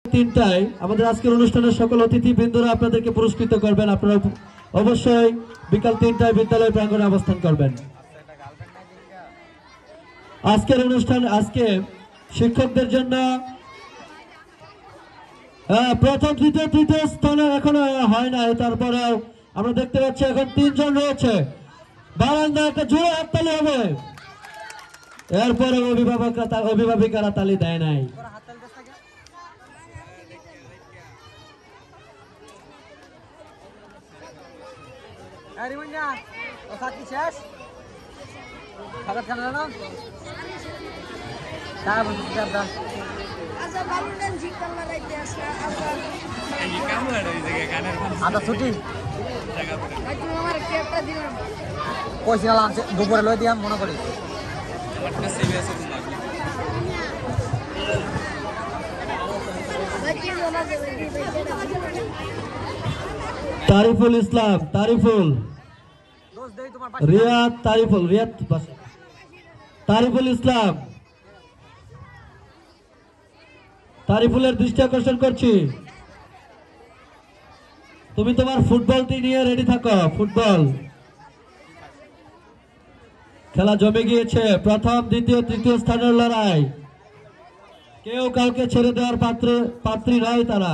3টায় আমাদের আজকের অনুষ্ঠানের সকল অতিথিবৃন্দরা আপনাদেরকে পুরস্কৃত করবেন। আপনারা অবশ্যই বিকাল 3টায় বিদ্যালয় প্রাঙ্গণে অবস্থান করবেন। আজকের অনুষ্ঠান আজকে শিক্ষকদের জন্য প্রথম তৃতীয় স্থানে এখনো হয় নাই, তারপরে আমরা দেখতে পাচ্ছি এখন 3 জন রয়েছে। বারান্দা একটা জোরে হাততালি হবে। এরপরে অভিভাবিকারা তালি দেয় নাই। দুপুরে লই দিয়াম মনে করি তারিফুল ইসলাম, তারিফুল রিয়াদ, তারিফুল ইসলাম, তারিফুলের দৃষ্টি আকর্ষণ করছি। তুমি তোমার ফুটবলটি নিয়ে রেডি থাকো। ফুটবল খেলা জমে গিয়েছে। প্রথম দ্বিতীয় তৃতীয় স্থানের লড়াই। কেউ কাউকে ছেড়ে দেওয়ার পাত্রী নয় তারা।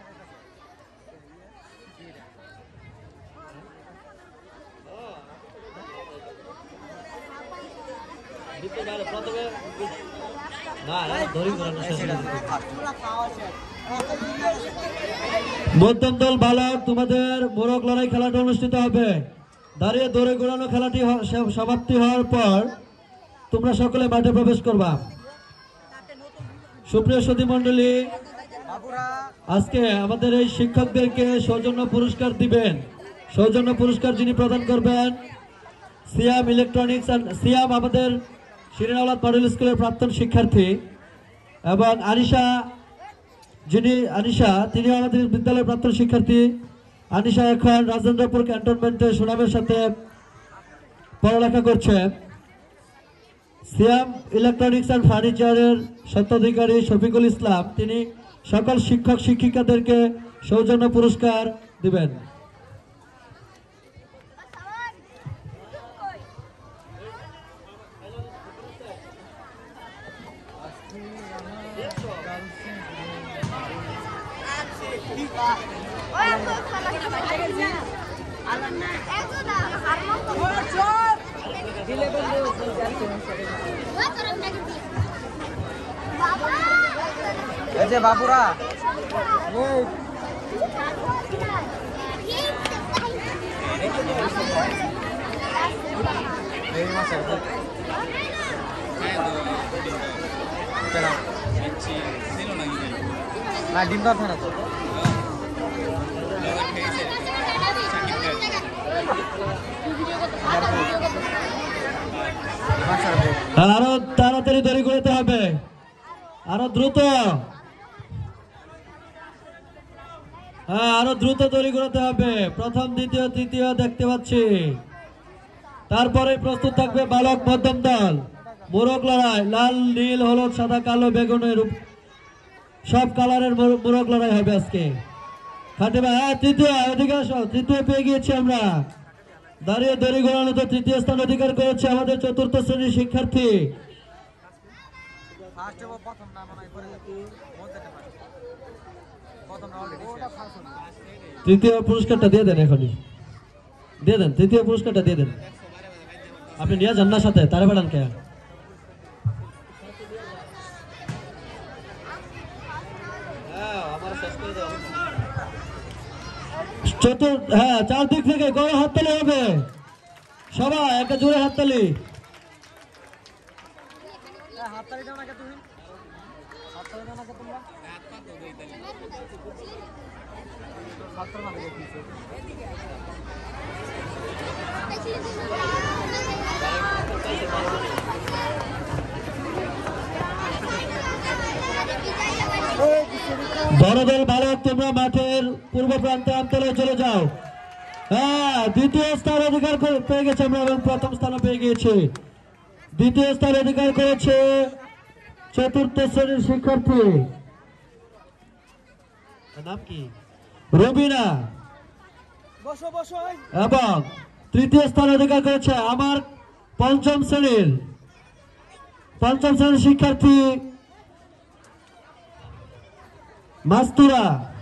মধ্যম দল বালক, তোমাদের মোরগ লড়াই খেলাটা অনুষ্ঠিত হবে। দাঁড়িয়ে দৌড়ে ঘোরানো খেলাটি সমাপ্তি হওয়ার পর তোমরা সকলে মাঠে প্রবেশ করবা। সুপ্রিয় সুধী মন্ডলী, আজকে আমাদের এই শিক্ষকদেরকে সৌজন্য পুরস্কার দিবেন। সৌজন্য পুরস্কার যিনি প্রদান করবেন সিয়াম ইলেকট্রনিক্স অ্যান্ড সিয়াম আমাদের শিরিনাওলাদ মডেল স্কুলের প্রাক্তন শিক্ষার্থী, এবং আনিশা তিনি আমাদের বিদ্যালয়ের প্রাক্তন শিক্ষার্থী। আনিশা এখন রাজেন্দ্রপুর ক্যান্টনমেন্টে সুনামের সাথে পড়ালেখা করছে। সিয়াম ইলেকট্রনিক্স অ্যান্ড ফার্নিচারের স্বত্বাধিকারী শফিকুল ইসলাম তিনি সকল শিক্ষক শিক্ষিকাদেরকে সৌজন্য পুরস্কার দিবেন। বাবুরা না ডিম দর না তো আরো তাড়াতাড়ি তৈরি করতে হবে, আরো দ্রুত, আরো দ্রুত তৈরি করতে হবে। প্রথম দ্বিতীয় তৃতীয় দেখতে পাচ্ছি। তারপরে প্রস্তুত থাকবে বালক মধ্যম দল। মোরগ লড়াই, লাল নীল হলুদ সাদা কালো বেগুনের সব কালারের মোরগ লড়াই হবে আজকে। তৃতীয় এদিকে আসো, তৃতীয় পেয়ে গিয়েছি আমরা। দাঁড়িয়ে দড়ি ঘোরানো তো তৃতীয় স্থান অধিকার করেছে আমাদের চতুর্থ শ্রেণীর শিক্ষার্থী। তৃতীয় পুরস্কারটা দিয়ে দেন, এখনই দিয়ে দেন। তৃতীয় পুরস্কারটা দিয়ে দেন। আপনি নিয়ে যান না সাথে, তারে পাঠান কে? চারদিক থেকে গড়ে হাততালি হবে। সবাই একটা জোরে হাততালি। বড়দল বালক তোমরা মাঠের পূর্ব প্রান্তে অঞ্চলে চলে যাও। দ্বিতীয় স্থান অধিকার পেয়ে গেছে আমরা এবং প্রথম স্থান পেয়ে গিয়েছি। দ্বিতীয় স্থান অধিকার করেছে চতুর্থ শ্রেণীর শিক্ষার্থী। নাম কি? রুবিনা। এবং তৃতীয় স্থান অধিকার করেছে আমার পঞ্চম শ্রেণীর শিক্ষার্থী মাস্তুরা।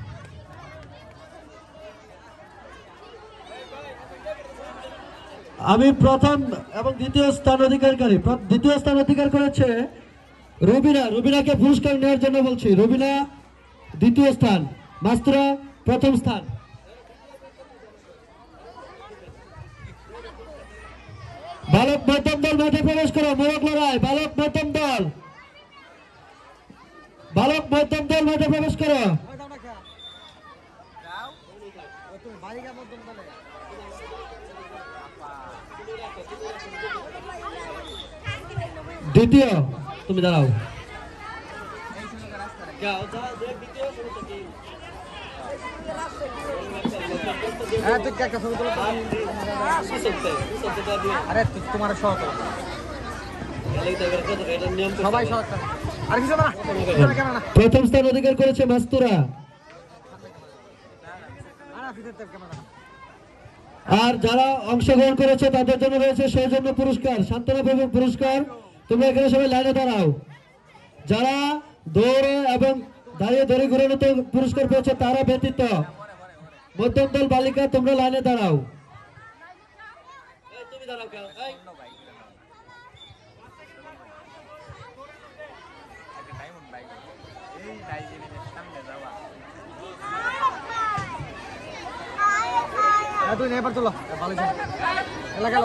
আমি প্রথম এবং দ্বিতীয় স্থান অধিকার করেছে রুবিনা। রুবিনাকে পুরস্কার নেওয়ার জন্য বলছি। রুবিনা দ্বিতীয় স্থান, মাস্তুরা প্রথম স্থান। বালক মধ্যম দল মাঠে প্রবেশ করো। মোরগ লড়াই বালক মধ্যম দল মাঠে প্রবেশ করো। দ্বিতীয়, তুমি দাঁড়াও। প্রথম স্থান অধিকার করেছে মাস্তুরা। আর যারা অংশগ্রহণ করেছে তাদের জন্য রয়েছে সৌজন্য পুরস্কার, সান্ত্বনা পুরস্কার। তোমরা এখানে সবাই লাইনে দাঁড়াও। যারা দৌড়ে এবং দাঁড়িয়ে দড়ি ঘুরানোতে পুরস্কার পেয়েছে তারা ব্যতীত মধ্যম দল বালিকা তোমরা লাইনে দাঁড়াও। তুই নেবার চলো ভালো গেল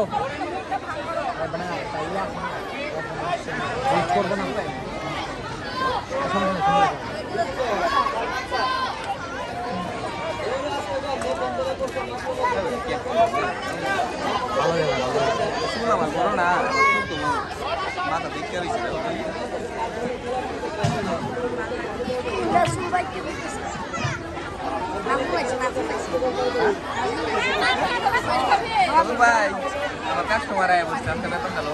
করবো না। মাথা দেখতে ভাই আমার কাস্টমার আয় বসছে আপনার বেতন ভালো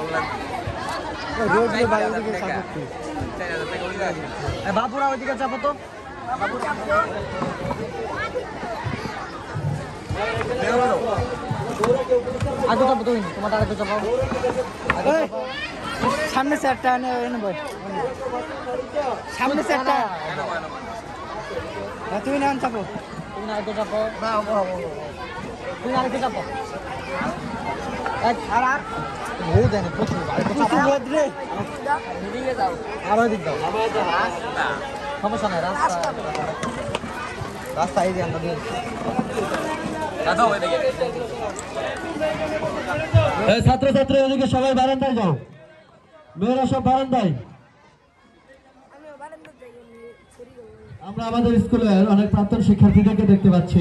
লাগবে। বাপুরা ওইদিকে চাপো তো। আগে চাপো তুমি, তোমার আগে চাপো। সামনে চারটা সামনে চারটা তুমি না চাপো। তুমি আগে চাপো, তুমি আগে চাপো। আরো দিক দাও, সমস্যা নাই। রাস্তা এই যে আমরা ছাত্রছাত্রী ওদিকে সবাই বারান্দায় যাও, মেয়েরা সব বারান্দায়। আমরা আমাদের স্কুলের অনেক প্রাক্তন শিক্ষার্থীদেরকে দেখতে পাচ্ছি।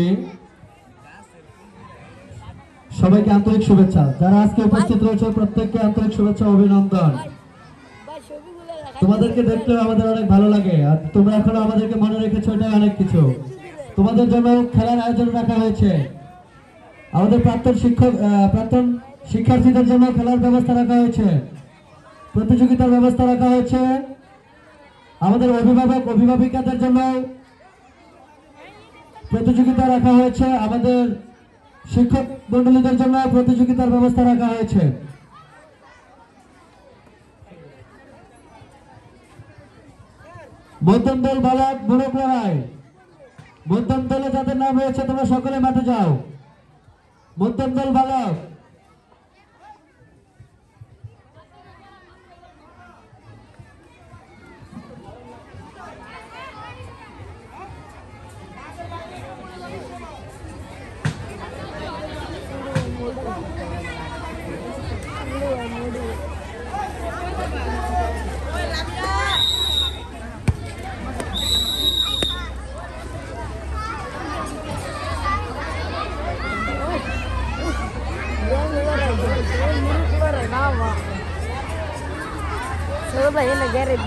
সবাইকে আন্তরিক শুভেচ্ছা। যারা আজকে উপস্থিত রয়েছে প্রত্যেককে আন্তরিক শুভেচ্ছা, অভিনন্দন। তোমাদেরকে দেখলেও আমাদের অনেক ভালো লাগে, আর তোমরা এখনো আমাদেরকে মনে রেখেছো, এটাই অনেক কিছু। তোমাদের জন্য খেলার আয়োজন রাখা হয়েছে। আমাদের প্রাক্তন শিক্ষার্থীদের জন্য খেলার ব্যবস্থা রাখা হয়েছে, প্রতিযোগিতার ব্যবস্থা রাখা হয়েছে। আমাদের অভিভাবিকাদের জন্য প্রতিযোগিতা রাখা হয়েছে। আমাদের শিক্ষক মন্ডলীদের জন্য প্রতিযোগিতার ব্যবস্থা রাখা হয়েছে। মধ্যম দল বালক মোরগ লড়াই। মধ্যম দলে যাদের নাম হয়েছে তোমরা সকলে মাঠে যাও। মধ্যম দল বালক भाई लगे रे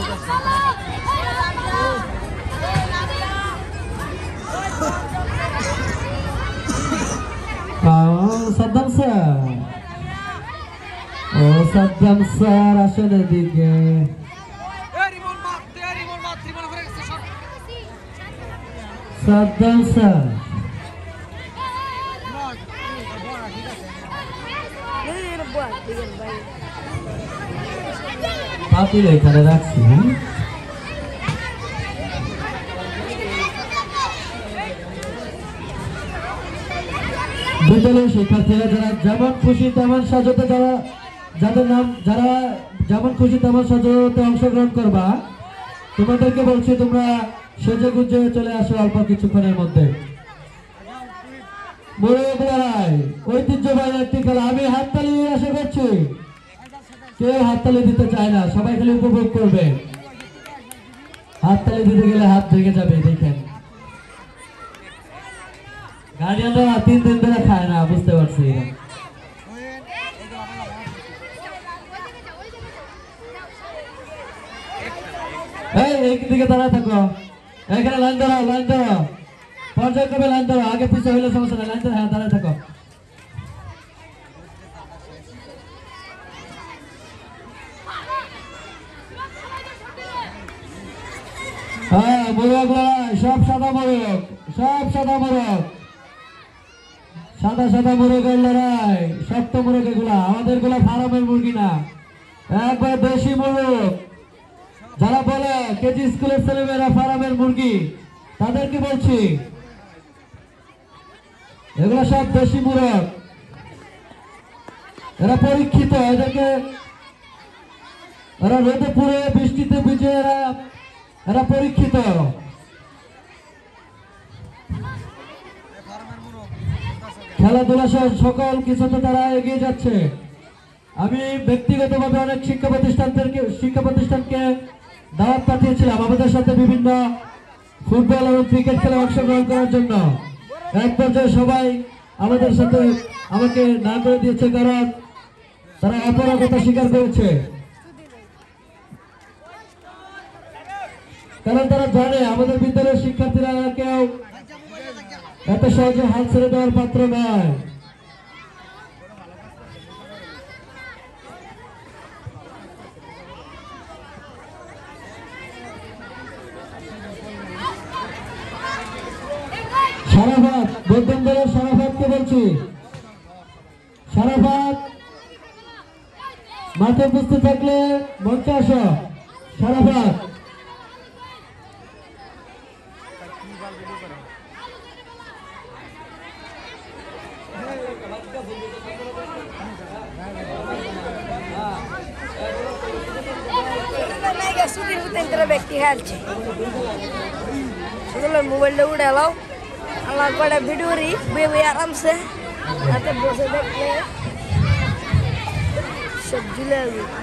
সাদ্দাম স্যার, ও সাদ্দাম স্যার আসেন এদিকে। সাদ্দাম স্যার পাতিল এখানে রাখছি। বিদ্যালয়ের শিক্ষার্থীরা যারা যেমন খুশি তেমন সাজাতে যাদের নাম যারা যেমন খুশি তেমন সাজাতে অংশগ্রহণ করবা, তোমাদেরকে বলছি তোমরা সেজে গুজে চলে আসো অল্প কিছুক্ষণের মধ্যে। মোরগ লড়াই ঐতিহ্যবাহী একটি খেলা। আমি হাততালি আশা করছি, কেউ হাততালি দিতে চায় না, সবাই খালি উপভোগ করবে। হাততালি দিতে গেলে হাত ভেঙে যাবে। দেখেন গার্ডিয়ানরা 3 দিন ধরে খায় না, বুঝতে পারছি। এইদিকে দাঁড়ায় থাকো, এখানে লাইন ধরো, লাইন ধরো, পর্যায়ক্রমে লাইন ধরো, আগে পিছিয়ে হইলে সমস্যা নেই, লাইন ধরো। হ্যাঁ, দাঁড়ায় থাকো। হ্যাঁ, মোরগ লড়াই, সব সাদা মোরগ, সব সাদা মোরগ, সাদা সাদা মোরগের লড়াই। শক্ত মোরগ এগুলা, আমাদের গুলা ফার্মের মুরগি না, একবার দেশি মোরগ। যারা বলে কেজি স্কুলের ছেলেমেয়েরা ফার্মের মুরগি, তাদেরকে বলছি এগুলা সব দেশি মোরগ। এরা পরীক্ষিত, এদেরকে এরা রোদে পুড়ে বৃষ্টিতে ভিজে এরা পরীক্ষিত। খেলাধুলা সহ সকল কিছুতে তারা এগিয়ে যাচ্ছে। আমি ব্যক্তিগতভাবে অনেক শিক্ষা প্রতিষ্ঠানকে দাওয়াত পাঠিয়েছিলাম আমাদের সাথে বিভিন্ন ফুটবল এবং ক্রিকেট খেলায় অংশগ্রহণ করার জন্য। এক পর্যায়ে সবাই আমাদের সাথে আমাকে না করে দিয়েছে, কারণ তারা অপরাধতা স্বীকার করেছে। কারণ তারা জানে আমাদের বিদ্যালয়ের শিক্ষার্থীরা কেউ এত সহজে হাল ছেড়ে দেওয়ার পাত্র নয়। সারাফাত, বৌদ্ধম দলের সারাফাতকে বলছি, সারাফাত মাঠে উপস্থিত থাকলে মঞ্চে আসো। সারাফাত, ব্যক্তি খেলছে মোবাইলটা উঠে এলাও, আমার কটা ভিডিও রি বই আরামসে হাতে বসে দেখলে সব ঝুলে।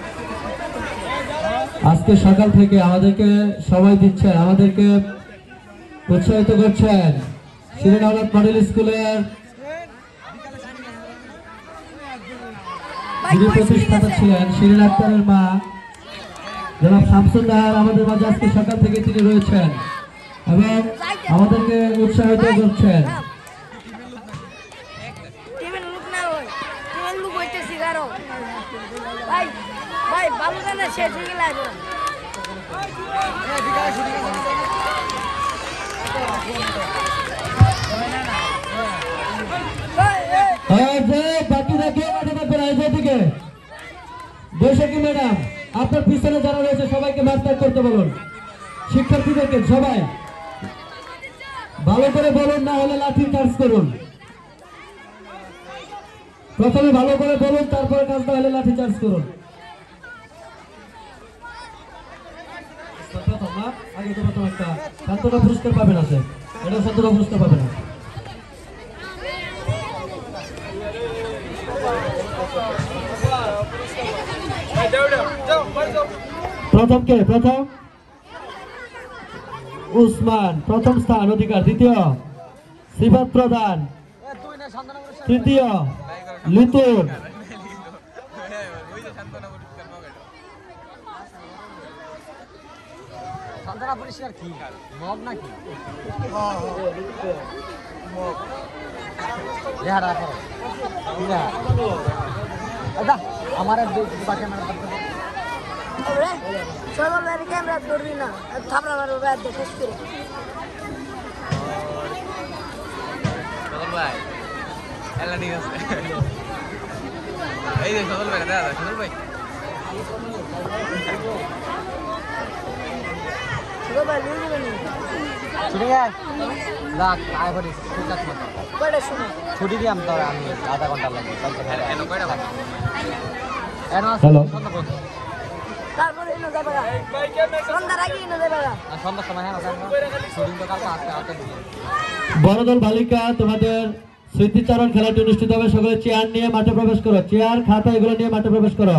আজকে সকাল থেকে আমাদেরকে সময় দিচ্ছেন, আমাদেরকে উৎসাহিত করছেন শিরিন আহমেদ মডেল স্কুলের যিনি প্রতিষ্ঠাতা ছিলেন শিরিন আক্তারের মা জনাব শামসুন্নাহার। আমাদের মাঝে আজকে সকাল থেকে তিনি রয়েছেন এবং আমাদেরকে উৎসাহিত করছেন। বৈশাখী ম্যাডাম, আপনার পিছনে যারা রয়েছে সবাইকে মাঠ ত্যাগ করতে বলুন। শিক্ষার্থীদেরকে সবাই ভালো করে বলুন, না হলে লাঠি চার্জ করুন। প্রথমে ভালো করে বলুন, তারপরে কাজ না হলে লাঠি চার্জ করুন। আগে তো প্রথম একটা সান্ত্বনা পুরস্কার পাবেন, আছে এটা সান্ত্বনা পুরস্কার পাবেন না। প্রথম কে? প্রথম উসমান, প্রথম স্থান অধিকার। দ্বিতীয় সিফাত প্রধান, তৃতীয় লিতুর, আমার ক্যামেরা ধরবি না, থাপড়া মারবো শেষ করে। ঠিক আছে এই যে সদল ভাই দাদা সদল ভাই ছোট ভাই নিয়ে যাবেন ছুটি গায় লাখ আয় করে ঠিক আছে কয়টা সময় ছুটি দিলাম তো আমি আধা ঘন্টা লাগবে এনো কয়টা বাজে হ্যালো। তারপরে এনে যাবে সন্ধ্যার আগে এনে যাবে সন্ধ্যার সময় হ্যাঁ ছুটি তো কালকে আজকে আটটা দিয়ে বড়দল বালিকা তোমাদের স্মৃতিচারণ খেলাটি অনুষ্ঠিত হবে। সকলে চেয়ার নিয়ে মাঠে প্রবেশ করো, চেয়ার খাতা এগুলো নিয়ে মাঠে প্রবেশ করো।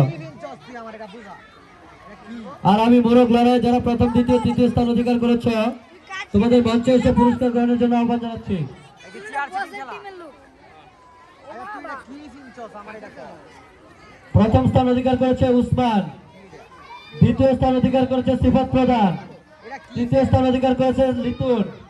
আর আমি মোরগ লড়াই যারা প্রথম দ্বিতীয় তৃতীয় স্থান অধিকার করেছ তোমাদের মঞ্চে এসে পুরস্কার গ্রহণের জন্য আহ্বান জানাচ্ছি। প্রথম স্থান অধিকার করেছে উসমান, দ্বিতীয় স্থান অধিকার করেছে সিফাত প্রধান, তৃতীয় স্থান অধিকার করেছে লিটন,